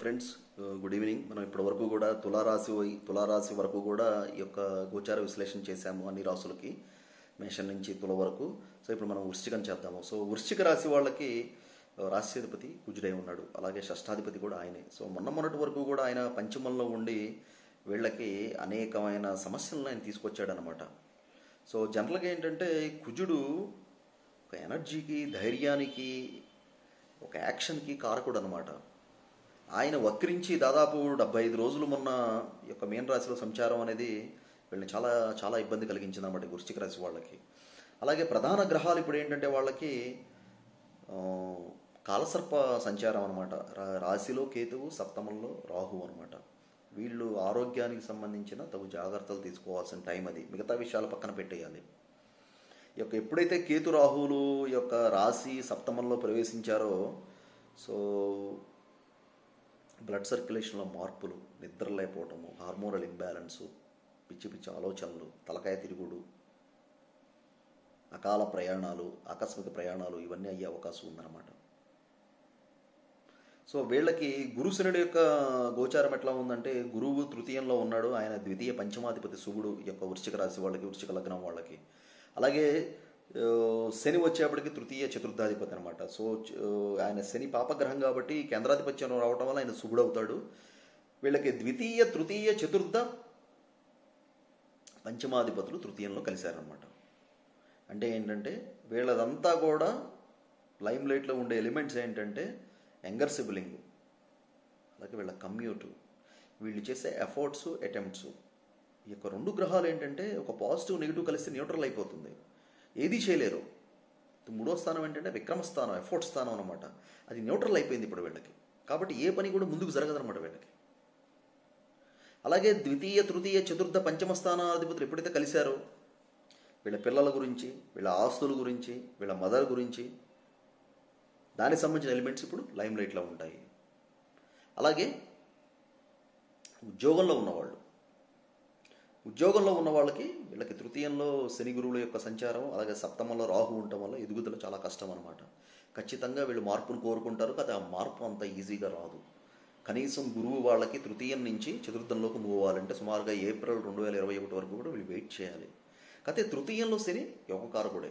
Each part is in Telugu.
Friends, good evening. మనం ఇప్పటి వరకు కూడా తులారాశి వరకు కూడా ఈ యొక్క గోచార విశ్లేషణ చేశాము అన్ని రాసులకి, మేషం నుంచి తుల వరకు. సో ఇప్పుడు మనం వృశ్చికం చేద్దాము. సో వృశ్చిక రాశి వాళ్ళకి రాశ్యాధిపతి కుజుడై ఉన్నాడు, అలాగే షష్టాధిపతి కూడా ఆయనే. సో మొన్నటి వరకు కూడా ఆయన పంచమంలో ఉండి వీళ్ళకి అనేకమైన సమస్యలను ఆయన తీసుకొచ్చాడనమాట. సో జనరల్గా ఏంటంటే కుజుడు ఒక ఎనర్జీకి, ధైర్యానికి, ఒక యాక్షన్కి కారకుడు అనమాట. ఆయన వక్రించి దాదాపు 75 రోజులు మొన్న యొక్క మీన రాశిలో సంచారం అనేది వీళ్ళని చాలా చాలా ఇబ్బంది కలిగించింది అన్నమాట వృశ్చిక రాశి వాళ్ళకి. అలాగే ప్రధాన గ్రహాలు ఇప్పుడు ఏంటంటే వాళ్ళకి కాలసర్ప సంచారం అనమాట. రాశిలో కేతువు, సప్తమంలో రాహు అనమాట. వీళ్ళు ఆరోగ్యానికి సంబంధించిన తగు జాగ్రత్తలు తీసుకోవాల్సిన టైం అది. మిగతా విషయాలు పక్కన పెట్టేయాలి. ఎప్పుడైతే కేతు రాహువులు యొక్క రాశి సప్తమంలో ప్రవేశించారో, సో బ్లడ్ సర్క్యులేషన్లో మార్పులు, నిద్ర లేకపోవటము, హార్మోనల్ ఇంబ్యాలెన్సు, పిచ్చి పిచ్చి ఆలోచనలు, తలకాయ తిరుగుడు, అకాల ప్రయాణాలు, ఆకస్మిక ప్రయాణాలు ఇవన్నీ అయ్యే అవకాశం ఉందన్నమాట. సో వీళ్ళకి గురుశనుడి యొక్క గోచారం ఎట్లా ఉందంటే, గురువు తృతీయంలో ఉన్నాడు. ఆయన ద్వితీయ పంచమాధిపతి శుభుడు యొక్క వృశ్చిక రాశి వాళ్ళకి, వృశ్చిక లగ్నం వాళ్ళకి. అలాగే శని వచ్చేప్పటికి తృతీయ చతుర్థాధిపతి అనమాట. సో ఆయన శని పాపగ్రహం కాబట్టి కేంద్రాధిపత్యం రావటం వల్ల ఆయన శుభుడవుతాడు. వీళ్ళకి ద్వితీయ, తృతీయ, చతుర్థ పంచమాధిపతులు తృతీయంలో కలిశారనమాట. అంటే ఏంటంటే వీళ్ళదంతా కూడా లైమ్ లైట్లో ఉండే ఎలిమెంట్స్ ఏంటంటే యంగర్ సిబ్లింగ్, అలాగే వీళ్ళ కమ్యూటు, వీళ్ళు చేసే ఎఫర్ట్స్, అటెంప్ట్స్. ఈ యొక్క రెండు గ్రహాలు ఏంటంటే ఒక పాజిటివ్ నెగిటివ్ కలిసి న్యూట్రల్ అయిపోతుంది, ఏది చేయలేరు. మూడో స్థానం ఏంటంటే విక్రమస్థానం, ఎఫర్ట్ స్థానం అనమాట. అది న్యూట్రల్ అయిపోయింది ఇప్పుడు వీళ్ళకి. కాబట్టి ఏ పని కూడా ముందుకు జరగదనమాట వీళ్ళకి. అలాగే ద్వితీయ, తృతీయ, చతుర్థ, పంచమ స్థానాధిపతులు ఎప్పుడైతే కలిశారో వీళ్ళ పిల్లల గురించి, వీళ్ళ ఆస్తుల గురించి, వీళ్ళ మదర్ గురించి, దానికి సంబంధించిన ఎలిమెంట్స్ ఇప్పుడు లైమ్ లైట్లో ఉంటాయి. అలాగే ఉద్యోగంలో ఉన్న వాళ్ళకి వీళ్ళకి తృతీయంలో శని గురువుల యొక్క సంచారం, అలాగే సప్తమంలో రాహు ఉండటం వల్ల ఎదుగుదల చాలా కష్టం అనమాట. ఖచ్చితంగా వీళ్ళు మార్పును కోరుకుంటారు, కానీ ఆ మార్పు అంత ఈజీగా రాదు. కనీసం గురువు వాళ్ళకి తృతీయం నుంచి చతుర్థంలోకి మూవ్ అవ్వాలంటే సుమారుగా ఏప్రిల్ 2021 వరకు కూడా వీళ్ళు వెయిట్ చేయాలి. కాకపోతే తృతీయంలో శని యోగకారకుడే.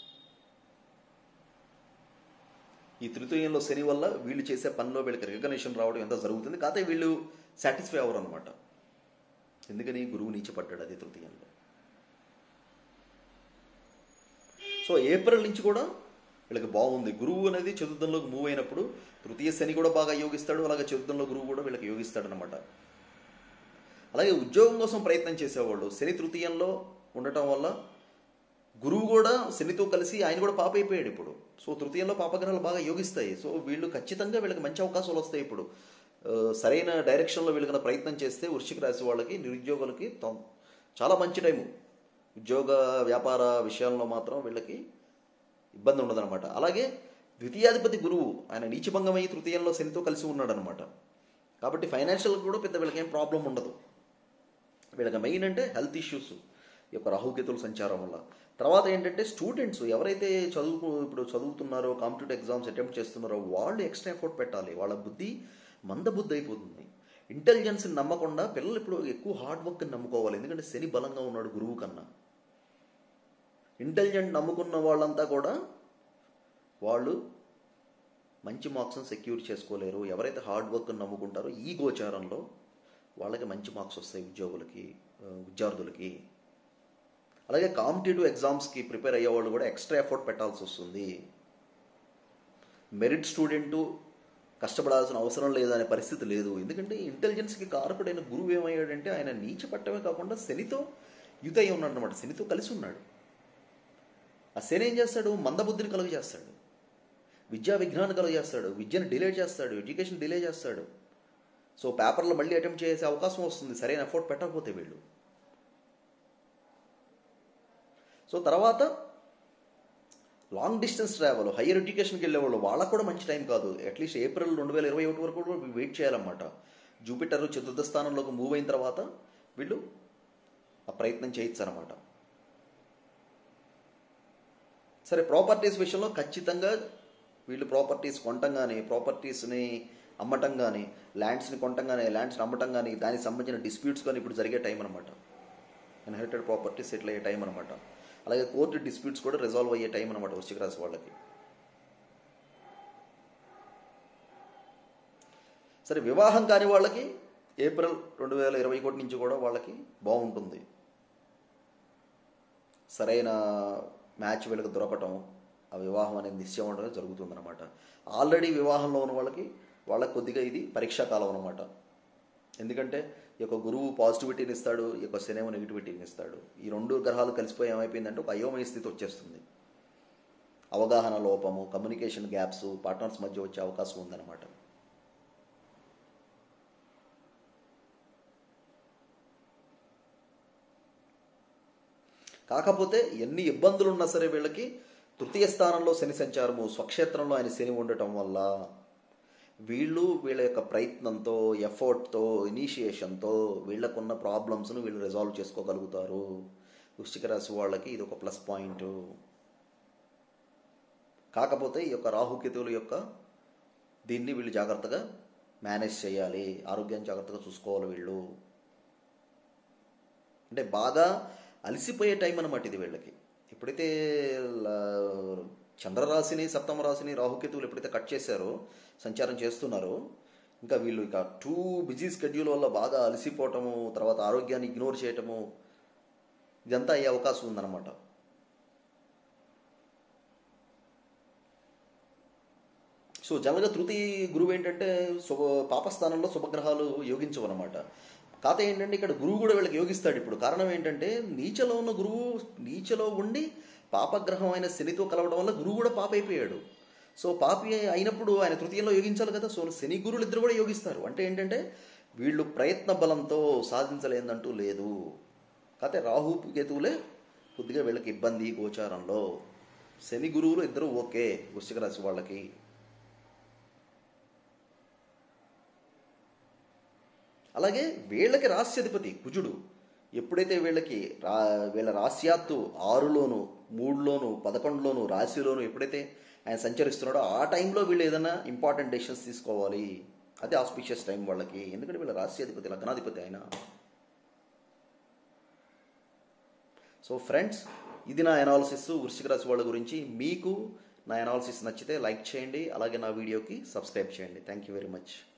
ఈ తృతీయంలో శని వల్ల వీళ్ళు చేసే పనిలో వీళ్ళకి రికగ్నిషన్ రావడం ఎంత జరుగుతుంది. కాకపోతే వీళ్ళు సాటిస్ఫై అవ్వరు అనమాట. ఎందుకని? గురువు నీచపడ్డాడు అది తృతీయంలో. సో ఏప్రిల్ నుంచి కూడా వీళ్ళకి బాగుంది. గురువు అనేది చతుర్థంలోకి మూవ్ అయినప్పుడు తృతీయ శని కూడా బాగా యోగిస్తాడు, అలాగే చతుర్థంలో గురువు కూడా వీళ్ళకి యోగిస్తాడు అనమాట. అలాగే ఉద్యోగం కోసం ప్రయత్నం చేసేవాళ్ళు శని తృతీయంలో ఉండటం వల్ల గురువు కూడా శనితో కలిసి ఆయన కూడా పాప అయిపోయాడు ఇప్పుడు. సో తృతీయంలో పాపగ్రహాలు బాగా యోగిస్తాయి. సో వీళ్ళు ఖచ్చితంగా వీళ్ళకి మంచి అవకాశాలు వస్తాయి. ఇప్పుడు సరైన డైరెక్షన్లో వీళ్ళకన్నా ప్రయత్నం చేస్తే వృశ్చిక రాశి వాళ్ళకి, నిరుద్యోగులకి చాలా మంచి టైము. ఉద్యోగ వ్యాపార విషయాల్లో మాత్రం వీళ్ళకి ఇబ్బంది ఉండదన్నమాట. అలాగే ద్వితీయాధిపతి గురువు ఆయన నీచభంగమై తృతీయంలో శనితో కలిసి ఉన్నాడనమాట. కాబట్టి ఫైనాన్షియల్ కూడా పెద్ద వీళ్ళకి ఏం ప్రాబ్లం ఉండదు. వీళ్ళకి మెయిన్ అంటే హెల్త్ ఇష్యూస్ ఈ యొక్క రాహుకేతుల సంచారం వల్ల. తర్వాత ఏంటంటే స్టూడెంట్స్ ఎవరైతే ఇప్పుడు చదువుతున్నారో, కాంపిటేటివ్ ఎగ్జామ్స్ అటెంప్ట్ చేస్తున్నారో వాళ్ళు ఎక్స్ట్రా ఎఫర్ట్ పెట్టాలి. వాళ్ళ బుద్ధి మందబుద్ధి అయిపోతుంది. ఇంటెలిజెన్స్ని నమ్మకుండా పిల్లలు ఇప్పుడు ఎక్కువ హార్డ్ వర్క్ని నమ్ముకోవాలి. ఎందుకంటే శని బలంగా ఉన్నాడు గురువు కన్నా. ఇంటెలిజెంట్ నమ్ముకున్న వాళ్ళంతా కూడా వాళ్ళు మంచి మార్క్స్ని సెక్యూర్ చేసుకోలేరు. ఎవరైతే హార్డ్ వర్క్ని నమ్ముకుంటారో ఈ గోచారంలో వాళ్ళకి మంచి మార్క్స్ వస్తాయి విద్యార్థులకి. అలాగే కాంపిటేటివ్ ఎగ్జామ్స్కి ప్రిపేర్ అయ్యేవాళ్ళు కూడా ఎక్స్ట్రా ఎఫర్ట్ పెట్టాల్సి వస్తుంది. మెరిట్ స్టూడెంటు కష్టపడాల్సిన అవసరం లేదనే పరిస్థితి లేదు. ఎందుకంటే ఇంటెలిజెన్స్కి కారకుడైన గురువు ఏమయ్యాడంటే ఆయన నీచపట్టమే కాకుండా శనితో యుత అయి ఉన్నాడు అనమాట. శనితో కలిసి ఉన్నాడు. ఆ శని ఏం చేస్తాడు? మందబుద్ధిని కలుగు చేస్తాడు, విద్యా విజ్ఞానం కలుగు చేస్తాడు, విద్యను డిలే చేస్తాడు, ఎడ్యుకేషన్ డిలే చేస్తాడు. సో పేపర్లో మళ్ళీ అటెంప్ట్ చేసే అవకాశం వస్తుంది సరైన ఎఫర్ట్ పెట్టకపోతే వీళ్ళు. సో తర్వాత లాంగ్ డిస్టెన్స్ ట్రావెల్, హయ్యర్ ఎడ్యుకేషన్కి వెళ్ళేవాళ్ళు వాళ్ళకు కూడా మంచి టైం కాదు. అట్లీస్ట్ ఏప్రిల్ 2021 వరకు కూడా వెయిట్ చేయాలన్నమాట. జూపిటర్ చతుర్థ స్థానంలోకి మూవ్ అయిన తర్వాత వీళ్ళు ఆ ప్రయత్నం చేయొచ్చు అనమాట. సరే, ప్రాపర్టీస్ విషయంలో ఖచ్చితంగా వీళ్ళు ప్రాపర్టీస్ కొనటం కానీ, ప్రాపర్టీస్ని అమ్మటం కానీ, ల్యాండ్స్ని కొనటం కానీ, ల్యాండ్స్ని అమ్మటం కానీ, దానికి సంబంధించిన డిస్ప్యూట్స్ కానీ ఇప్పుడు జరిగే టైం అనమాట. ఇన్హెరిటెడ్ ప్రాపర్టీ సెటిల్ అయ్యే టైం అనమాట. అలాగే కోర్టు డిస్ప్యూట్స్ కూడా రిజాల్వ్ అయ్యే టైం అనమాట వృశ్చిక రాశి వాళ్ళకి. సరే, వివాహం కాని వాళ్ళకి ఏప్రిల్ 2021 నుంచి కూడా వాళ్ళకి బాగుంటుంది. సరైన మ్యాచ్ వీళ్ళకి దొరకటం, ఆ వివాహం అనేది నిశ్చయం అవడం జరుగుతుందన్నమాట. ఆల్రెడీ వివాహంలో ఉన్న వాళ్ళకి కొద్దిగా ఇది పరీక్షాకాలం అనమాట. ఎందుకంటే ఈ యొక్క గురువు పాజిటివిటీని ఇస్తాడు, ఈ యొక్క శనేమో నెగిటివిటీని ఇస్తాడు. ఈ రెండు గ్రహాలు కలిసిపోయి ఏమైపోయిందంటే ఒక అయోమయ స్థితి వచ్చేస్తుంది. అవగాహన లోపము, కమ్యూనికేషన్ గ్యాప్స్ పార్ట్నర్స్ మధ్య వచ్చే అవకాశం ఉందన్నమాట. కాకపోతే ఎన్ని ఇబ్బందులు ఉన్నా సరే వీళ్ళకి తృతీయ స్థానంలో శని సంచారము, స్వక్షేత్రంలో ఆయన శని ఉండటం వల్ల వీళ్ళ యొక్క ప్రయత్నంతో, ఎఫర్ట్తో, ఇనిషియేషన్తో వీళ్ళకున్న ప్రాబ్లమ్స్ను వీళ్ళు రిజాల్వ్ చేసుకోగలుగుతారు. వృశ్చిక రాశి వాళ్ళకి ఇది ఒక ప్లస్ పాయింట్. కాకపోతే ఈ యొక్క రాహుకేతువుల యొక్క దీన్ని వీళ్ళు జాగ్రత్తగా మేనేజ్ చేయాలి, ఆరోగ్యాన్ని జాగ్రత్తగా చూసుకోవాలి. వీళ్ళు అంటే బాగా అలసిపోయే టైం అన్నమాట ఇది వీళ్ళకి. ఎప్పుడైతే చంద్రరాశిని, సప్తమ రాశిని రాహుకేతువులు ఎప్పుడైతే కట్ చేశారో, సంచారం చేస్తున్నారో, ఇంకా వీళ్ళు ఇక టూ బిజీ స్కెడ్యూల్ వల్ల బాగా అలసిపోవటము, తర్వాత ఆరోగ్యాన్ని ఇగ్నోర్ చేయటము, ఇదంతా అయ్యే అవకాశం ఉందన్నమాట. సో జనరల్గా తృతీయ గురువు ఏంటంటే పాపస్థానంలో శుభగ్రహాలు యోగించవు అనమాట. కాకపోతే ఏంటంటే ఇక్కడ గురువు కూడా వీళ్ళకి యోగిస్తాడు. ఇప్పుడు కారణం ఏంటంటే నీచలో ఉన్న గురువు నీచలో ఉండి పాపగ్రహం అయిన శనితో కలవడం వల్ల గురువు కూడా పాప అయిపోయాడు. సో పాపి అయినప్పుడు ఆయన తృతీయంలో యోగించాలి కదా. సో శని గురువులు ఇద్దరు కూడా యోగిస్తారు. అంటే ఏంటంటే వీళ్ళు ప్రయత్న బలంతో సాధించలేదంటూ లేదు. కాకపోతే రాహు కేతువులే కొద్దిగా వీళ్ళకి ఇబ్బంది గోచారంలో. శని గురువులు ఇద్దరు ఓకే వృశ్చిక రాశి వాళ్ళకి. అలాగే వీళ్ళకి రాశ్యాధిపతి కుజుడు ఎప్పుడైతే వీళ్ళ రాశ్యాత్తు 6లోను, 3లోను, 11లోను, రాశిలోను ఎప్పుడైతే ఆయన సంచరిస్తున్నాడో ఆ టైంలో వీళ్ళు ఏదైనా ఇంపార్టెంట్ డెసిషన్స్ తీసుకోవాలి. అదే ఆస్పిషియస్ టైం వాళ్ళకి. ఎందుకంటే వీళ్ళ రాశ్యాధిపతి, లగ్నాధిపతి ఆయన. సో ఫ్రెండ్స్, ఇది నా అనాలిసిస్ వృశ్చిక రాశి వాళ్ళ గురించి. మీకు నా అనాలిసిస్ నచ్చితే లైక్ చేయండి, అలాగే నా వీడియోకి సబ్స్క్రైబ్ చేయండి. Thank you very much.